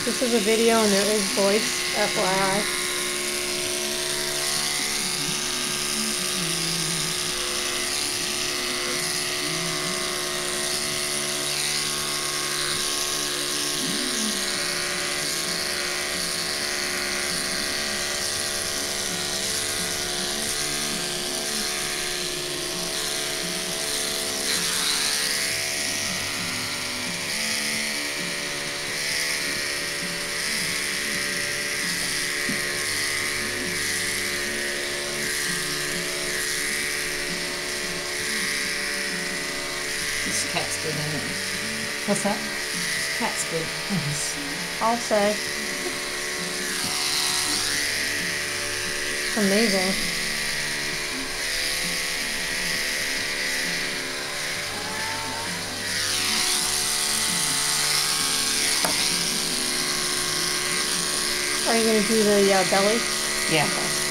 This is a video and there is voice, FYI. This cat's good, isn't it? What's that? This cat's good. Yes. I'll say. It's amazing. Are you going to do the belly? Yeah. Okay.